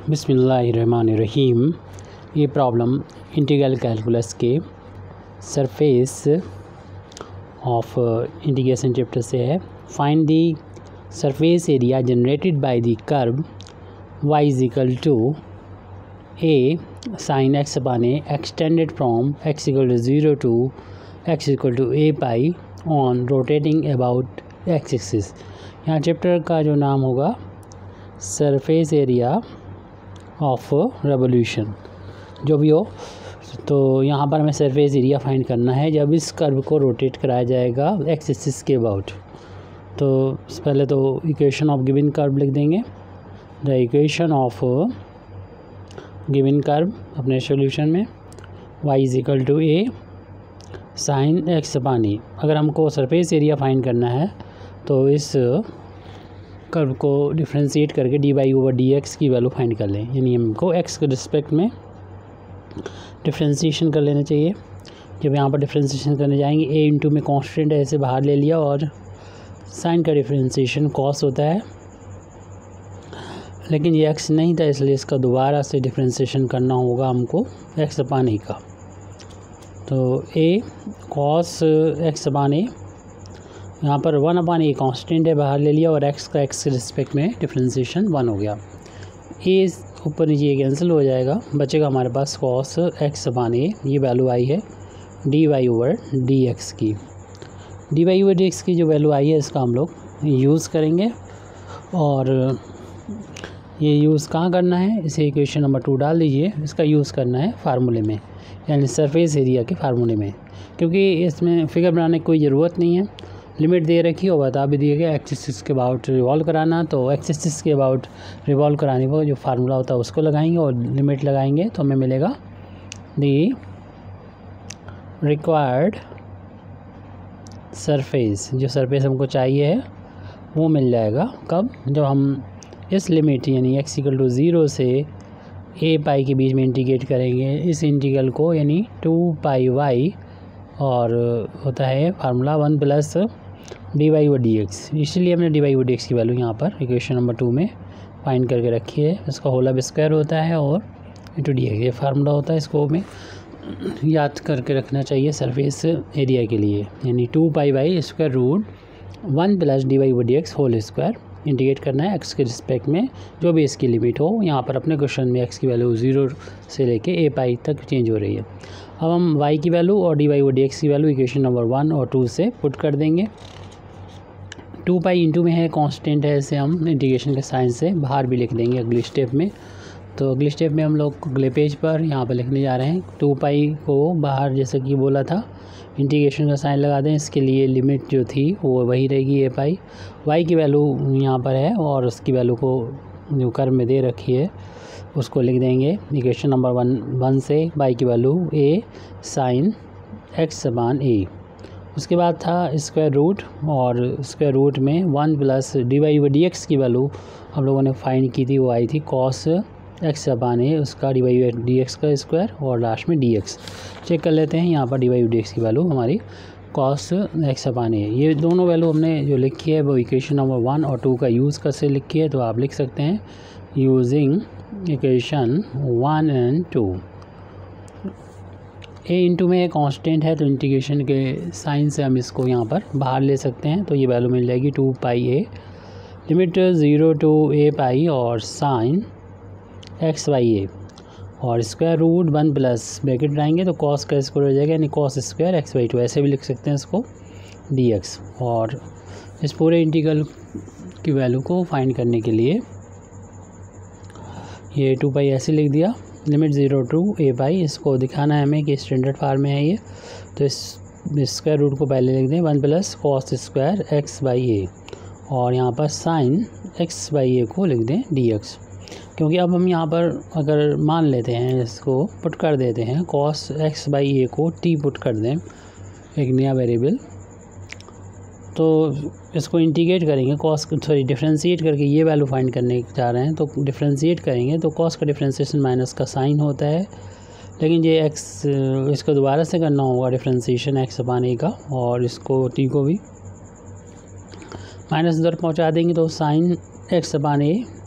बिस्मिल्लाहिर्रहमानिर्रहीम। ये problem integral calculus के सरफेस ऑफ इंटीग्रेशन चैप्टर से है। Find the surface area generated by the curve y is equal to a sin x upon a extended from x equal to 0 to x equal to a pi on rotating about x axis। यहाँ chapter का जो नाम होगा surface area of revolution, जो भी हो। तो यहाँ पर हमें सरफेस एरिया फाइंड करना है जब इस कर्व को रोटेट कराया जाएगा एक्स एक्सिस के अबाउट। तो पहले तो इक्वेशन ऑफ गिवन कर्व लिख देंगे। The equation of given curve अपने सॉल्यूशन में y is equal to a sine x upon a. अगर हमको सरफेस एरिया फाइंड करना है तो इस कर्व को डिफ्रेंशिएट करके dy ओवर dx की वैल्यू फाइंड कर लें, यानी हमको x के रिस्पेक्ट में डिफ्रेंशिएशन कर लेना चाहिए। जब यहाँ पर डिफ्रेंशिएशन करने जाएंगे a इंटू में कांस्टेंट है, ऐसे बाहर ले लिया, और साइन का डिफ्रेंशिएशन cos होता है, लेकिन ये x नहीं था इसलिए इसका दोबारा से डिफ्रेंशिएशन करना होगा हमको x अपॉन a का। तो a cos x upon a, यहाँ पर 1 अपॉन ए कांस्टेंट है, बाहर ले लिया, और x का x के रिस्पेक्ट में डिफ्रेंशिएशन 1 हो गया। a ऊपर नीचे ये कैंसिल हो जाएगा, बचेगा हमारे पास cos x अपॉन a। ये वैल्यू आई है dy ओवर dx की। dy ओवर dx की जो वैल्यू आई है इसका हम लोग यूज़ करेंगे, और ये यूज़ कहाँ करना है, इसे इक्वेशन नंबर 2 डाल दीजिए। इसका यूज़ करना है फार्मूले में, यानी सरफेस एरिया के फार्मूले में, क्योंकि इसमें फिगर बनाने की कोई ज़रूरत नहीं है। लिमिट दे रखी और बता भी दिए गए एक्स एक्सिस के अबाउट रिवॉल्व कराना, तो एक्स एक्सिस के अबाउट रिवॉल्व कराने को जो फार्मूला होता है उसको लगाएंगे और लिमिट लगाएंगे, तो हमें मिलेगा दी रिक्वायर्ड सरफेस। जो सरफेस हमको चाहिए है वो मिल जाएगा कब, जब हम इस लिमिट यानी x इक्वल टू 0 से a पाई के बीच में इंटीग्रेट करेंगे इस इंटीग्रल को, यानी 2 पाई y, और होता है formula 1 plus dy over dx। इसलिए हमने dy ओवर dx की वैल्यू यहाँ पर इक्वेशन नंबर 2 में फाइंड करके रखी है। इसका होल अब स्क्वायर होता है और इंटू dx ये फार्मूला होता है, इसको हमें याद करके रखना चाहिए सरफेस एरिया के लिए, यानी 2 pi by square root 1 plus dy over dx whole square. Integrate करना है x के रिस्पेक्ट में जो भी इसकी लिमिट हो। यहाँ पर अपने क्वेश्चन में x की वैल्यू 0 से लेके a पाई तक चेंज हो रही है। अब हम y की वैल्यू और dy ओवर dx की वैल्यू इक्वेशन नंबर 1 और 2 से पुट कर देंगे। 2 पाई इंटू में है कांस्टेंट है, इसे हम इंटीग्रेशन के साइन से बाहर भी लिख देंगे अगली स्टेप में। तो अगली स्टेप में हम लोग अगले पेज पर यहाँ पर लिखने जा रहे हैं 2 पाई को बाहर, जैसे कि बोला था, इंटीग्रेशन का साइन लगा दें। इसके लिए लिमिट जो थी वो वही रहेगी a पाई। y की वैल्यू यहाँ पर है और उसकी वैल्यू को जो कर्व में दे रखी है उसको लिख देंगे इक्वेशन नंबर 1 से y की वैल्यू a sine x upon a। उसके बाद था स्क्वायर रूट, और स्क्वायर रूट में 1 प्लस dy ओवर dx की वैल्यू हम लोगों ने फाइंड की थी, वो आई थी cos x अपॉन a, उसका dy ओवर dx का स्क्वायर, और लास्ट में dx। चेक कर लेते हैं यहाँ पर dy ओवर dx की वैल्यू हमारी cos x अपॉन a। ये दोनों वैल्यू हमने जो लिखी है वो इक्वेशन नंबर 1 और 2 का यूज़ कर से लिखी है, तो आप लिख सकते हैं using equation 1 and 2। a into में कांस्टेंट है तो इंटीग्रेशन के साइन से हम इसको यहाँ पर बाहर ले सकते हैं, तो ये वैल्यू मिल जाएगी 2 pi a, limit 0 to a pi और साइन x बाई a, और स्क्वायर रूट 1 प्लस ब्रैकेट लगाएंगे तो cos का स्क्वायर हो जाएगा, यानी cos स्क्वायर x बाई 2, ऐसे भी लिख सकते हैं इसको dx। और इस पूरे इंटीग्रल की वैल्यू को फाइंड करने के लिए ये 2 पाई ऐसे लिख दिया, लिमिट 0 टू a पाई। इसको दिखाना है हमें कि स्टैंडर्ड फॉर्म में है ये, तो इस स्क्वायर रूट को पहले लिख दें 1 plus cos square x by a, और यहाँ पर साइन x बाई a को लिख दें dx। क्योंकि अब हम यहाँ पर अगर मान लेते हैं, इसको पुट कर देते हैं, cos x बाई a को t पुट कर दें एक नया वेरिएबल, तो इसको इंटीग्रेट करेंगे डिफ्रेंशिएट करके ये वैल्यू फाइंड करने जा रहे हैं, तो डिफ्रेंशिएट करेंगे तो cos का डिफ्रेंशिएशन माइनस का साइन होता है, लेकिन ये x इसको दोबारा से करना होगा डिफ्रेंशिएशन x अपॉन a का, और इसको t को भी माइनस उधर पहुँचा देंगे तो साइन x अपॉन a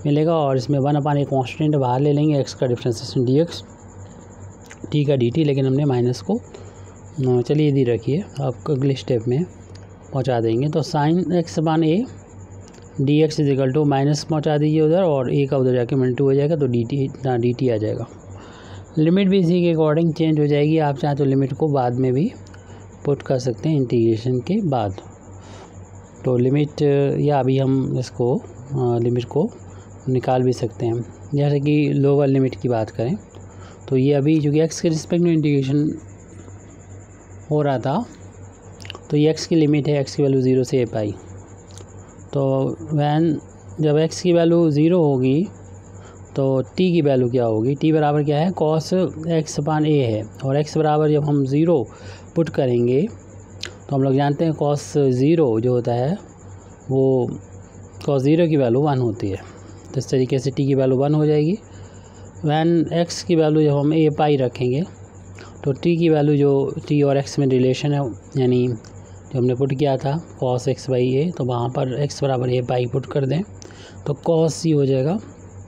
मिलेगा और इसमें 1 एक कॉन्स्टेंट बाहर ले लेंगे, x का डिफ्रेंसिएशन dx, t का dt, लेकिन हमने माइनस को चलिए इधर रखिए, आप अगले स्टेप में पहुंचा देंगे। तो sine x/a dx is equal to minus पहुंचा दीजिए उधर, और a का उधर जाके -2 हो जाएगा, तो dt आ जाएगा। लिमिट भी इसी के अकॉर्डिंग चेंज हो जाएगी, आप चाहें तो लिमिट को बाद में भी पुट कर सकते हैं इंटीग्रेशन के बाद। तो लिमिट या अभी हम इसको लिमिट को निकाल भी सकते हैं। जैसे कि लोअर लिमिट की बात करें तो ये अभी चूँकि x के रिस्पेक्ट में इंटीग्रेशन हो रहा था, तो ये x की लिमिट है, x की वैल्यू 0 से a पाई। तो जब x की वैल्यू 0 होगी तो t की वैल्यू क्या होगी, t बराबर क्या है, cos x/a है, और x बराबर जब हम 0 पुट करेंगे तो हम लोग जानते हैं cos 0 जो होता है वो cos 0 की वैल्यू 1 होती है। तो इस तरीके से t की वैल्यू 1 हो जाएगी। x की वैल्यू जब हम a पाई रखेंगे तो t की वैल्यू जो t और x में रिलेशन है, यानी जो हमने पुट किया था cos x/a, तो वहाँ पर x बराबर a पाई पुट कर दें तो cos c हो जाएगा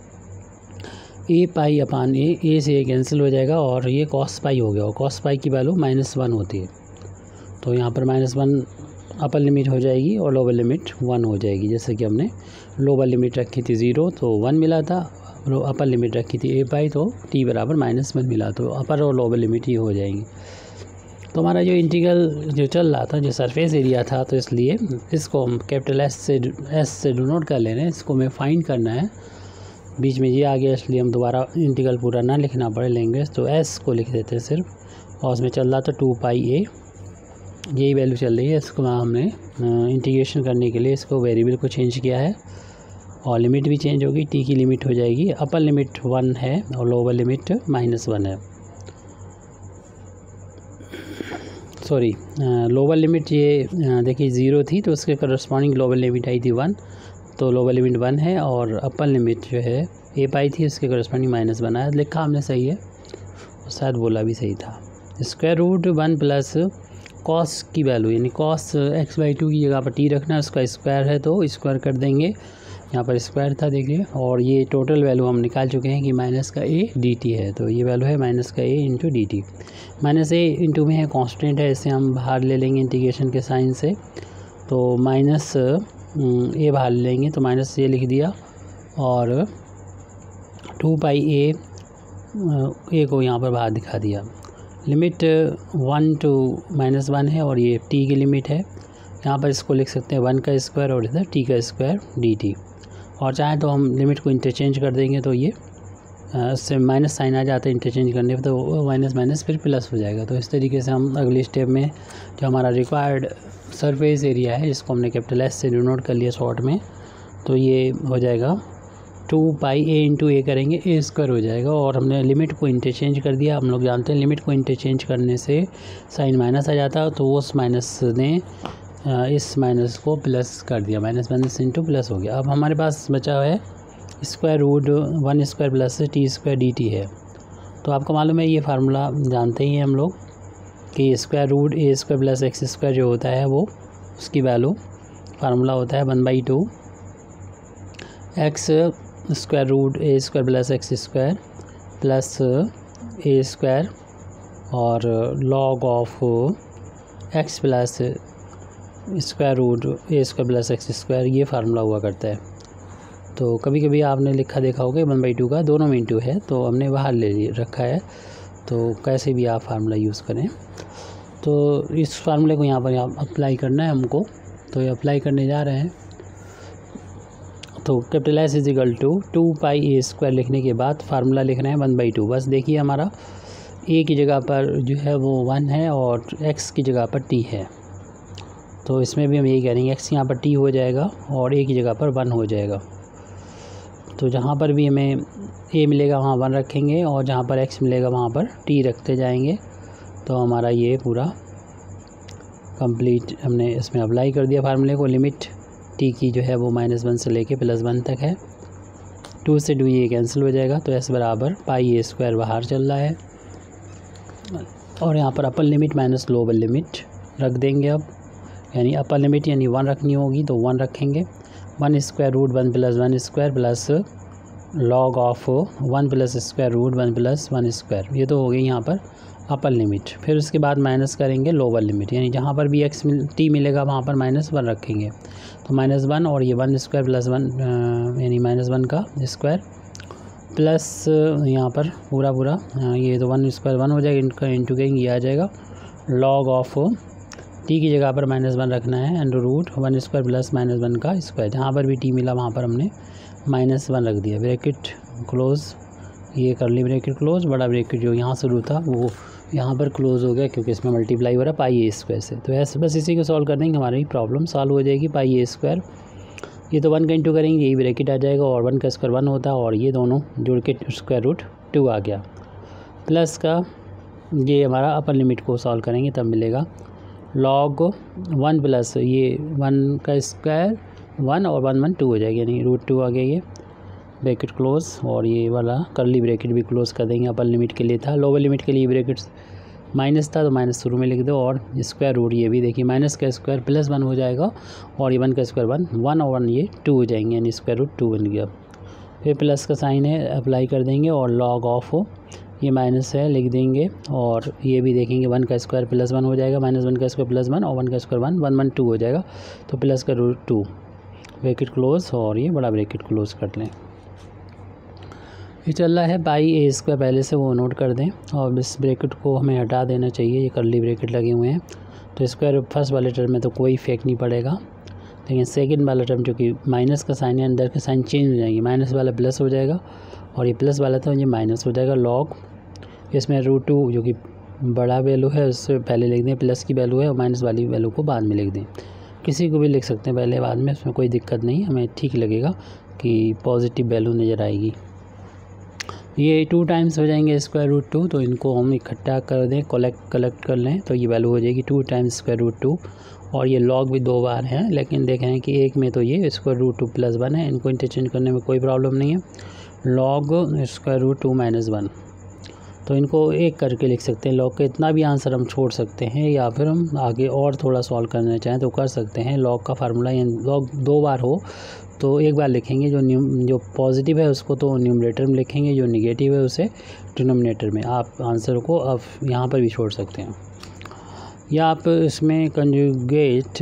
a पाई अपान a से a कैंसिल हो जाएगा और ये cos पाई हो गया, और cos पाई की वैल्यू -1 होती है। तो यहाँ पर -1 अपर लिमिट हो जाएगी और लोअर लिमिट 1 हो जाएगी। जैसे कि हमने लोअर लिमिट रखी थी 0 तो 1 मिला था, अपर लिमिट रखी थी a पाई तो t बराबर -1 मिला, तो अपर और लोअर लिमिट ये हो जाएंगी। तो हमारा जो इंटीग्रल जो चल रहा था, जो सरफेस एरिया था, तो इसलिए इसको हम कैपिटल S से डिनोट कर ले रहे हैं। इसको हमें फाइंड करना है, बीच में ये आ गया इसलिए हम दोबारा इंटीग्रल पूरा ना लिखना पड़े लेंगे, तो s को लिख देते हैं सिर्फ, और उसमें चल रहा था 2πa, यही वैल्यू चल रही है। इसको हमने इंटीग्रेशन करने के लिए इसको वेरिएबल को चेंज किया है और लिमिट भी चेंज होगी, t की लिमिट हो जाएगी, अपर लिमिट 1 है और लोअर लिमिट -1 है, सॉरी लोअर लिमिट ये देखिए 0 थी तो उसके करस्पॉन्डिंग लोअर लिमिट आई थी 1, तो लोअर लिमिट 1 है, और अपर लिमिट जो है a पाई थी उसके करस्पॉन्डिंग -1 आया, लिखा हमने सही है, शायद बोला भी सही था। √1 प्लस कॉस की वैल्यू यानी cos x/2 की जगह पर t रखना है, उसका स्क्वायर है तो स्क्वायर कर देंगे, यहाँ पर स्क्वायर था देखिए, और ये टोटल वैल्यू हम निकाल चुके हैं कि -a dt है, तो ये वैल्यू है -a dt। -a इंटू में है कांस्टेंट है, इसे हम बाहर ले लेंगे इंटीग्रेशन के साइन से, तो -a बाहर ले लेंगे तो -a लिख दिया, और 2πa को यहाँ पर बाहर दिखा दिया। लिमिट 1 to -1 है और ये t की लिमिट है, यहाँ पर इसको लिख सकते हैं 1 का स्क्वायर और इधर t का स्क्वायर dt, और चाहे तो हम लिमिट को इंटरचेंज कर देंगे तो ये इससे माइनस साइन आ जाता है इंटरचेंज करने पर, तो माइनस माइनस फिर प्लस हो जाएगा। तो इस तरीके से हम अगले स्टेप में जो हमारा रिक्वायर्ड सरफेस एरिया है जिसको हमने कैपिटल S से डिनोट कर लिया शॉर्ट में, तो ये हो जाएगा 2πa इंटू a करेंगे a स्क्वायर हो जाएगा, और हमने लिमिट को इंटरचेंज कर दिया। हम लोग जानते हैं लिमिट को इंटरचेंज करने से साइन माइनस आ जाता है, तो उस माइनस ने इस माइनस को प्लस कर दिया, माइनस इंटू प्लस हो गया। अब हमारे पास बचा है √1² प्लस t² dt है। तो आपको मालूम है ये फार्मूला जानते ही हैं हम लोग कि √a² प्लस x² जो होता है वो उसकी वैल्यू फार्मूला होता है 1/2 x² plus x² plus a² और log of x plus √a² plus x², ये फार्मूला हुआ करता है। तो कभी कभी आपने लिखा देखा होगा 1/2 का दोनों में इंटू है, तो हमने बाहर ले रखा है, तो कैसे भी आप फार्मूला यूज़ करें। तो इस फार्मूले को यहाँ पर अप्लाई करना है हमको, तो ये अप्लाई करने जा रहे हैं। तो capital S is equal to 2πa² लिखने के बाद फार्मूला लिख रहे हैं 1/2। बस देखिए हमारा a की जगह पर जो है वो 1 है और x की जगह पर t है, तो इसमें भी हम यही करेंगे, x यहाँ पर t हो जाएगा और a की जगह पर 1 हो जाएगा। तो जहाँ पर भी हमें a मिलेगा वहाँ 1 रखेंगे, और जहाँ पर x मिलेगा वहाँ पर t रखते जाएंगे। तो हमारा ये पूरा कंप्लीट हमने इसमें अप्लाई कर दिया फार्मूले को। लिमिट t की जो है वो -1 से लेके +1 तक है, 2 से 2 ये कैंसिल हो जाएगा, तो s बराबर πa² बाहर चल रहा है, और यहाँ पर upper limit minus lower limit रख देंगे। अब यानी अपर लिमिट यानी 1 रखनी होगी तो 1 रखेंगे, 1² √1 + 1² plus log of 1 plus square root 1 plus 1 square, ये तो हो गई यहाँ पर अपर लिमिट। फिर उसके बाद माइनस करेंगे लोअर लिमिट, यानी जहाँ पर भी t मिलेगा वहाँ पर -1 रखेंगे, तो -1 और ये 1 स्क्वायर प्लस 1 यानी -1 का स्क्वायर प्लस यहाँ पर पूरा ये तो 1 स्क्वायर 1 हो जाएगा, इनका इंटू करेंगे ये आ जाएगा log ऑफ t की जगह पर -1 रखना है अंडर रूट 1 स्क्वायर प्लस -1 का स्क्वायर, जहाँ पर भी t मिला वहाँ पर हमने -1 रख दिया। ब्रैकेट क्लोज, ये करली ब्रैकेट क्लोज, बड़ा ब्रैकेट जो यहाँ शुरू था वो यहाँ पर क्लोज हो गया क्योंकि इसमें मल्टीप्लाई हो रहा है पाई ए स्क्वायर से। तो ऐसे बस इसी को सॉल्व कर देंगे, हमारी प्रॉब्लम सॉल्व हो जाएगी। पाई ए स्क्वायर, ये तो 1 का इंटू करेंगे यही ब्रैकेट आ जाएगा, और 1 का स्क्वायर 1 होता है, और ये दोनों जुड़ के स्क्वायर रूट 2 आ गया। प्लस का ये हमारा अपर लिमिट को सॉल्व करेंगे तब मिलेगा log 1 प्लस ये 1 का स्क्वायर 1 और 1 1 2 हो जाएगा, यानी √2 आ गया ये ब्रैकेट क्लोज, और ये वाला करली ब्रैकेट भी क्लोज कर देंगे। अपर लिमिट के लिए था, लोअर लिमिट के लिए ब्रैकेट माइनस था तो माइनस शुरू में लिख दो, और स्क्वायर रूट ये भी देखिए माइनस का स्क्वायर प्लस 1 हो जाएगा, और ये 1 का स्क्वायर 1 और 1 ये 2 हो जाएंगे, यानी स्क्वायर रूट 2 बन गया। फिर प्लस का साइन है अप्लाई कर देंगे, और log ऑफ ये माइनस है लिख देंगे, और ये भी देखेंगे 1 का स्क्वायर प्लस 1 हो जाएगा, -1 का स्क्वायर प्लस 1 और 1 का स्क्वायर 1 1 1 2 हो जाएगा, तो प्लस का √2 ब्रैकेट क्लोज, और ये बड़ा ब्रैकेट क्लोज कर लें। ये चल रहा है पाई ए स्क्वायर, पहले से वो नोट कर दें, और इस ब्रैकेट को हमें हटा देना चाहिए, ये करली ब्रैकेट लगे हुए हैं। तो स्क्वायर फर्स्ट वाले टर्म में तो कोई इफेक्ट नहीं पड़ेगा, लेकिन सेकंड वाला टर्म जो कि माइनस का साइन है अंदर के साइन चेंज हो जाएंगे, माइनस वाला प्लस हो जाएगा और ये प्लस वाला था ये माइनस हो जाएगा। लॉग इसमें √2 जो कि बड़ा वैल्यू है उससे पहले लिख दें, प्लस की वैल्यू है, और माइनस वाली वैल्यू को बाद में लिख दें। किसी को भी लिख सकते हैं पहले बाद में, उसमें कोई दिक्कत नहीं, हमें ठीक लगेगा कि पॉजिटिव वैल्यू नज़र आएगी। ये 2 टाइम्स हो जाएंगे स्क्वायर रूट 2, तो इनको हम इकट्ठा कर दें, कलेक्ट कर लें, तो ये वैल्यू हो जाएगी 2 टाइम्स स्क्वायर रूट 2, और ये लॉग भी 2 बार हैं, लेकिन देख रहे हैं कि एक में तो ये स्क्वायर रूट 2 प्लस 1 है, इनको इंटरचेंज करने में कोई प्रॉब्लम नहीं है। लॉग स्क्वायर रूट 2 माइनस 1, तो इनको एक करके लिख सकते हैं। लॉग का इतना भी आंसर हम छोड़ सकते हैं, या फिर हम आगे और थोड़ा सॉल्व करना चाहें तो कर सकते हैं। लॉग का फार्मूला लॉग 2 बार हो तो एक बार लिखेंगे, जो पॉजिटिव है उसको तो न्यूमरेटर में लिखेंगे, जो निगेटिव है उसे डिनोमिनेटर में। आप आंसर को अब यहाँ पर भी छोड़ सकते हैं, या आप इसमें कंजुगेट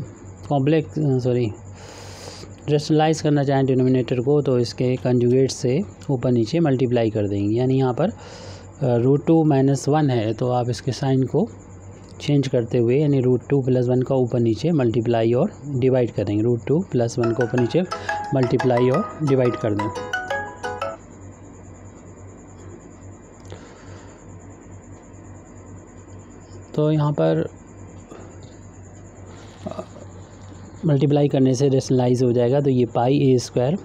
रेशनलाइज करना चाहें डिनोमिनेटर को, तो इसके कंजुगेट से ऊपर नीचे मल्टीप्लाई कर देंगे। यानी यहाँ पर √2 माइनस 1 है, तो आप इसके साइन को चेंज करते हुए यानी √2 प्लस 1 का ऊपर नीचे मल्टीप्लाई और डिवाइड कर देंगे। √2 प्लस 1 का ऊपर नीचे मल्टीप्लाई और डिवाइड कर दें। तो यहाँ पर मल्टीप्लाई करने से रेशनलाइज हो जाएगा, तो ये पाई ए स्क्वायर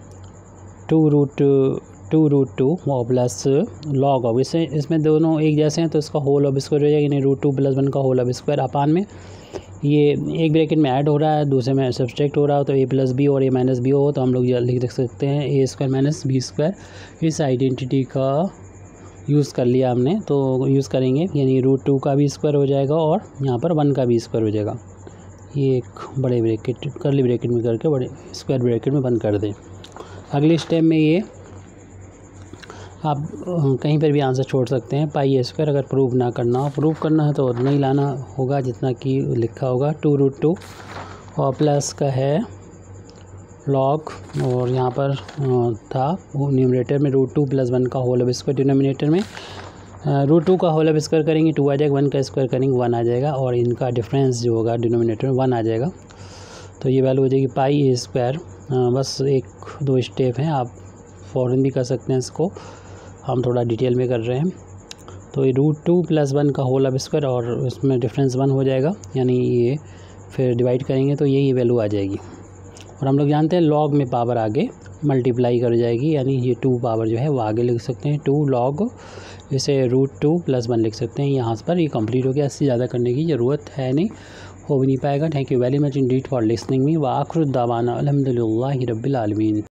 2√2 और प्लस लॉग ऑफ, इसमें दोनों एक जैसे हैं तो इसका होल ऑफ स्क्वायर हो जाएगा, यानी √2 प्लस 1 का होल ऑफ स्क्वायर अपान में ये एक ब्रैकेट में ऐड हो रहा है, दूसरे में सब्सट्रैक्ट हो रहा हो, तो a प्लस बी और a माइनस बी हो तो हम लोग लिख सकते हैं a square minus B square. इस आइडेंटिटी का यूज़ कर लिया हमने, तो यूज़ करेंगे, यानी √2 का भी स्क्वायर हो जाएगा और यहाँ पर 1 का भी स्क्वायर हो जाएगा। ये एक बड़े ब्रैकेट करली ब्रैकेट में करके बड़े स्क्वायर ब्रैकेट में बंद कर दें। अगले स्टेप में ये आप कहीं पर भी आंसर छोड़ सकते हैं। पाई ए स्क्वायर अगर प्रूव ना करना हो, प्रूव करना है तो नहीं लाना होगा जितना कि लिखा होगा 2√2 और प्लस का है लॉग, और यहाँ पर था वो न्यूमरेटर में √2 प्लस 1 का होल ऑफ स्क्वायर, डिनोमिनेटर में √2 का होल ऑफ स्क्वायर करेंगे 2 आ जाएगा, 1 का स्क्वायर करेंगे 1 आ जाएगा, और इनका डिफरेंस जो होगा डिनोमिनेटर में 1 आ जाएगा। तो ये वैल्यू हो जाएगी पाई ए स्क्वायर। बस 1-2 स्टेप हैं, आप फ़ौरन भी कर सकते हैं इसको, हम थोड़ा डिटेल में कर रहे हैं। तो ये √2 प्लस 1 का होल ऑफ स्क्वायर और उसमें डिफरेंस 1 हो जाएगा, यानी ये फिर डिवाइड करेंगे तो यही वैल्यू आ जाएगी। और हम लोग जानते हैं लॉग में पावर आगे मल्टीप्लाई कर जाएगी, यानी ये 2 पावर जो है वो आगे लिख सकते हैं, 2 लॉग, इसे √2 प्लस 1 लिख सकते हैं। यहाँ पर ये कंप्लीट हो गया, इससे ज़्यादा करने की ज़रूरत है नहीं, हो भी नहीं पाएगा। Thank you very much indeed for listening me. व आखिर दावाना अल्हम्दुलिल्लाहि रब्बिल आलमीन।